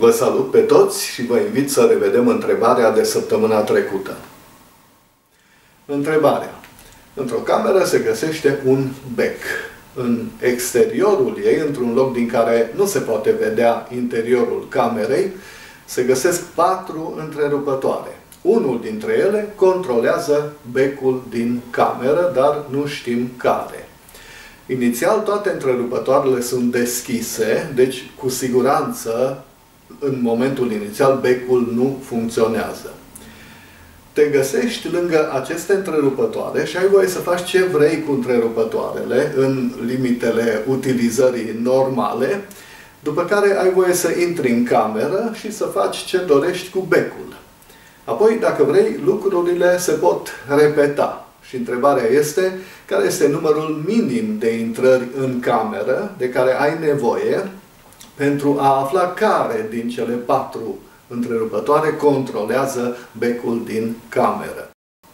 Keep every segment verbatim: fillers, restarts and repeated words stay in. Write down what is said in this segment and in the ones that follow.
Vă salut pe toți și vă invit să revedem întrebarea de săptămâna trecută. Întrebarea. Într-o cameră se găsește un bec. În exteriorul ei, într-un loc din care nu se poate vedea interiorul camerei, se găsesc patru întrerupătoare. Unul dintre ele controlează becul din cameră, dar nu știm care. Inițial, toate întrerupătoarele sunt deschise, deci cu siguranță, în momentul inițial, becul nu funcționează. Te găsești lângă aceste întrerupătoare și ai voie să faci ce vrei cu întrerupătoarele în limitele utilizării normale, după care ai voie să intri în cameră și să faci ce dorești cu becul. Apoi, dacă vrei, lucrurile se pot repeta. Și întrebarea este, care este numărul minim de intrări în cameră de care ai nevoie pentru a afla care din cele patru întrerupătoare controlează becul din cameră.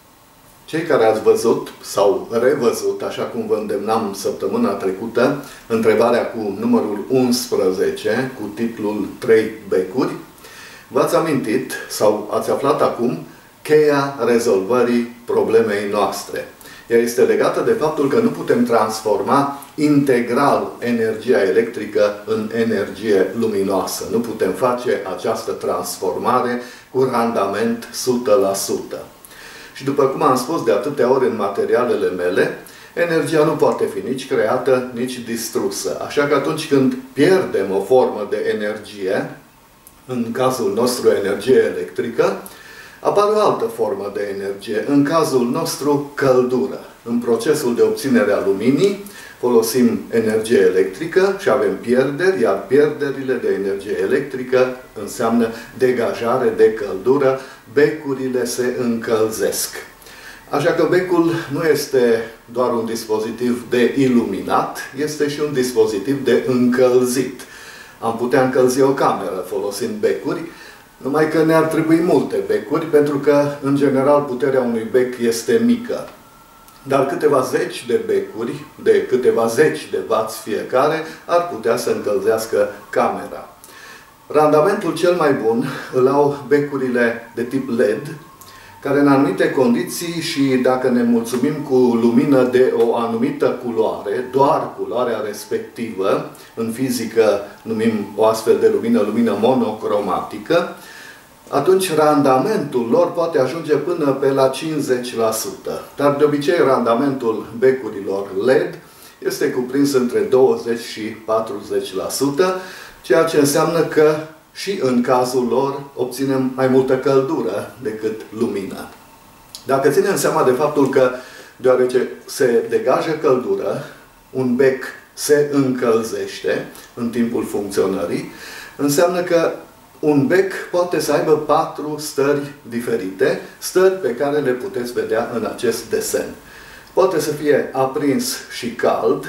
Cei care ați văzut sau revăzut, așa cum vă îndemnam săptămâna trecută, întrebarea cu numărul unsprezece, cu titlul trei becuri, v-ați amintit sau ați aflat acum cheia rezolvării problemei noastre. Ea este legată de faptul că nu putem transforma integral energia electrică în energie luminoasă. Nu putem face această transformare cu randament o sută la sută. Și după cum am spus de atâtea ori în materialele mele, energia nu poate fi nici creată, nici distrusă. Așa că atunci când pierdem o formă de energie, în cazul nostru energie electrică, apare o altă formă de energie, în cazul nostru căldură. În procesul de obținere a luminii folosim energie electrică și avem pierderi, iar pierderile de energie electrică înseamnă degajare de căldură, becurile se încălzesc. Așa că becul nu este doar un dispozitiv de iluminat, este și un dispozitiv de încălzit. Am putea încălzi o cameră folosind becuri, numai că ne-ar trebui multe becuri, pentru că, în general, puterea unui bec este mică. Dar câteva zeci de becuri, de câteva zeci de wați fiecare, ar putea să încălzească camera. Randamentul cel mai bun îl au becurile de tip L E D, care în anumite condiții și dacă ne mulțumim cu lumină de o anumită culoare, doar culoarea respectivă, în fizică numim o astfel de lumină lumină monocromatică, atunci randamentul lor poate ajunge până pe la cincizeci la sută. Dar de obicei randamentul becurilor L E D este cuprins între douăzeci și patruzeci la sută, ceea ce înseamnă că și în cazul lor obținem mai multă căldură decât lumină. Dacă ținem seama de faptul că, deoarece se degajă căldură, un bec se încălzește în timpul funcționării, înseamnă că un bec poate să aibă patru stări diferite, stări pe care le puteți vedea în acest desen. Poate să fie aprins și cald,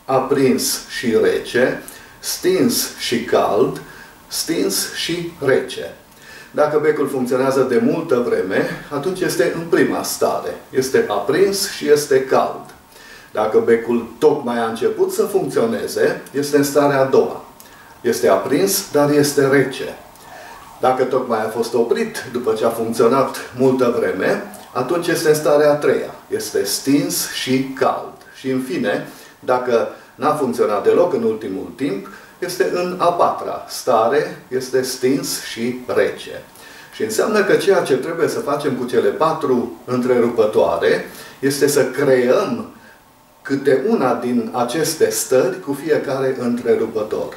aprins și rece, stins și cald, stins și rece. Dacă becul funcționează de multă vreme, atunci este în prima stare. Este aprins și este cald. Dacă becul tocmai a început să funcționeze, este în starea a doua. Este aprins, dar este rece. Dacă tocmai a fost oprit după ce a funcționat multă vreme, atunci este în starea a treia. Este stins și cald. Și în fine, dacă n-a funcționat deloc în ultimul timp, este în a patra stare, este stins și rece. Și înseamnă că ceea ce trebuie să facem cu cele patru întrerupătoare este să creăm câte una din aceste stări cu fiecare întrerupător.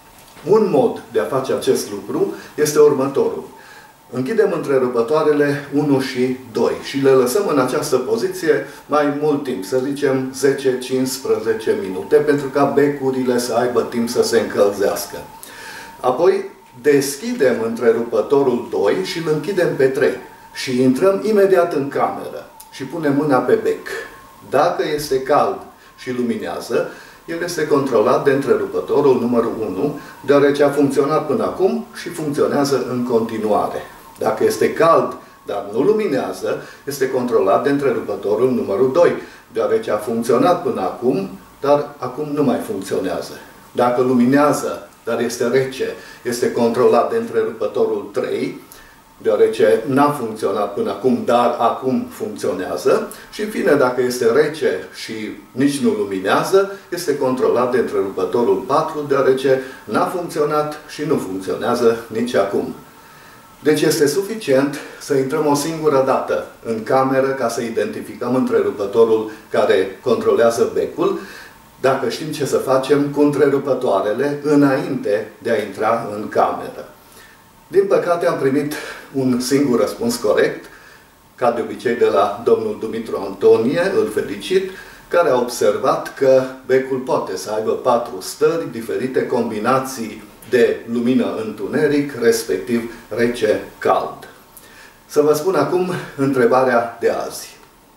Un mod de a face acest lucru este următorul. Închidem întrerupătoarele unu și doi și le lăsăm în această poziție mai mult timp, să zicem zece cincisprezece minute, pentru ca becurile să aibă timp să se încălzească. Apoi deschidem întrerupătorul doi și îl închidem pe trei și intrăm imediat în cameră și punem mâna pe bec. Dacă este cald și luminează, el este controlat de întrerupătorul numărul unu, deoarece a funcționat până acum și funcționează în continuare. Dacă este cald, dar nu luminează, este controlat de întrerupătorul numărul doi, deoarece a funcționat până acum, dar acum nu mai funcționează. Dacă luminează, dar este rece, este controlat de întrerupătorul trei, deoarece n-a funcționat până acum, dar acum funcționează. Și, în fine, dacă este rece și nici nu luminează, este controlat de întrerupătorul patru, deoarece n-a funcționat și nu funcționează nici acum. Deci este suficient să intrăm o singură dată în cameră ca să identificăm întrerupătorul care controlează becul, dacă știm ce să facem cu întrerupătoarele înainte de a intra în cameră. Din păcate am primit un singur răspuns corect, ca de obicei de la domnul Dumitru Antonie, îl felicit, care a observat că becul poate să aibă patru stări, diferite combinații de lumină-întuneric, respectiv rece-cald. Să vă spun acum întrebarea de azi.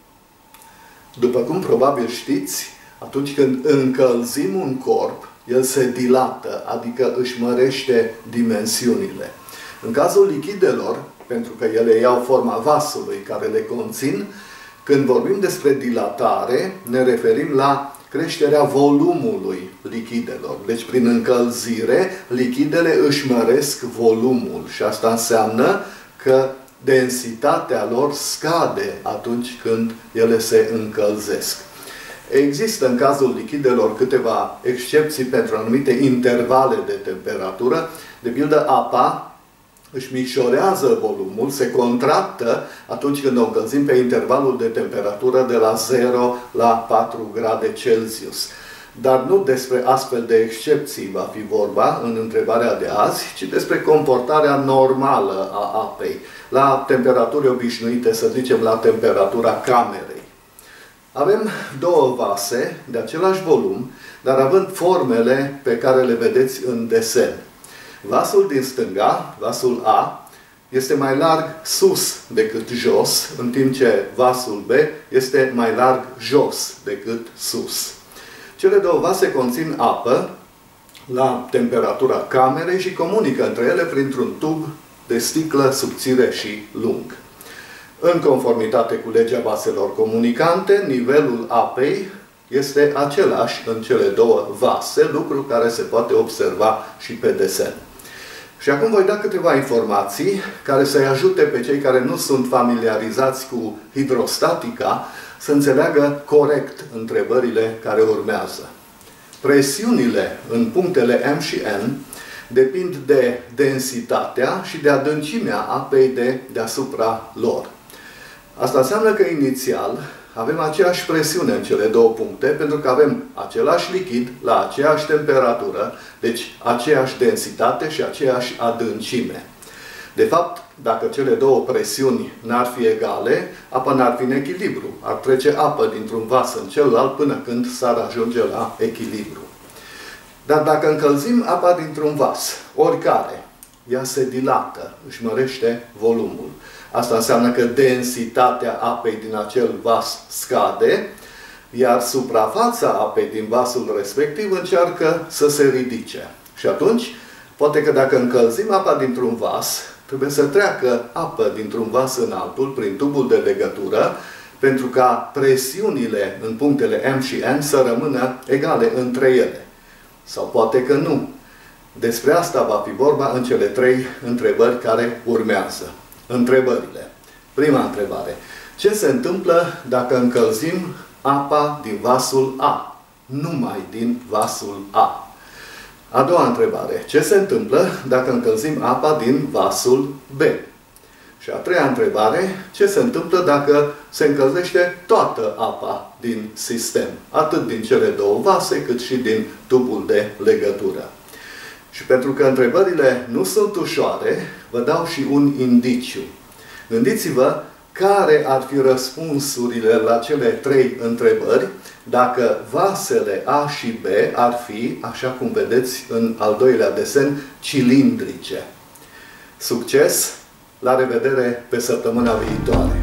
După cum probabil știți, atunci când încălzim un corp, el se dilată, adică își mărește dimensiunile. În cazul lichidelor, pentru că ele iau forma vasului care le conțin, când vorbim despre dilatare, ne referim la creșterea volumului lichidelor. Deci, prin încălzire, lichidele își măresc volumul și asta înseamnă că densitatea lor scade atunci când ele se încălzesc. Există în cazul lichidelor câteva excepții pentru anumite intervale de temperatură. De pildă, apa își micșorează volumul, se contractă atunci când o încălzim pe intervalul de temperatură de la zero la patru grade Celsius. Dar nu despre astfel de excepții va fi vorba în întrebarea de azi, ci despre comportarea normală a apei, la temperaturi obișnuite, să zicem la temperatura camerei. Avem două vase de același volum, dar având formele pe care le vedeți în desen. Vasul din stânga, vasul A, este mai larg sus decât jos, în timp ce vasul B este mai larg jos decât sus. Cele două vase conțin apă la temperatura camerei și comunică între ele printr-un tub de sticlă subțire și lung. În conformitate cu legea vaselor comunicante, nivelul apei este același în cele două vase, lucru care se poate observa și pe desen. Și acum voi da câteva informații care să-i ajute pe cei care nu sunt familiarizați cu hidrostatica să înțeleagă corect întrebările care urmează. Presiunile în punctele M și N depind de densitatea și de adâncimea apei de deasupra lor. Asta înseamnă că inițial avem aceeași presiune în cele două puncte, pentru că avem același lichid la aceeași temperatură, deci aceeași densitate și aceeași adâncime. De fapt, dacă cele două presiuni n-ar fi egale, apa n-ar fi în echilibru. Ar trece apă dintr-un vas în celălalt până când s-ar ajunge la echilibru. Dar dacă încălzim apa dintr-un vas, oricare, ea se dilată, își mărește volumul. Asta înseamnă că densitatea apei din acel vas scade, iar suprafața apei din vasul respectiv încearcă să se ridice. Și atunci, poate că dacă încălzim apa dintr-un vas, trebuie să treacă apă dintr-un vas în altul, prin tubul de legătură, pentru ca presiunile în punctele M și N să rămână egale între ele. Sau poate că nu. Despre asta va fi vorba în cele trei întrebări care urmează. Întrebările. Prima întrebare. Ce se întâmplă dacă încălzim apa din vasul A? Numai din vasul A. A doua întrebare. Ce se întâmplă dacă încălzim apa din vasul B? Și a treia întrebare. Ce se întâmplă dacă se încălzește toată apa din sistem? Atât din cele două vase, cât și din tubul de legătură. Și pentru că întrebările nu sunt ușoare, vă dau și un indiciu. Gândiți-vă care ar fi răspunsurile la cele trei întrebări dacă vasele A și B ar fi, așa cum vedeți în al doilea desen, cilindrice. Succes! La revedere pe săptămâna viitoare!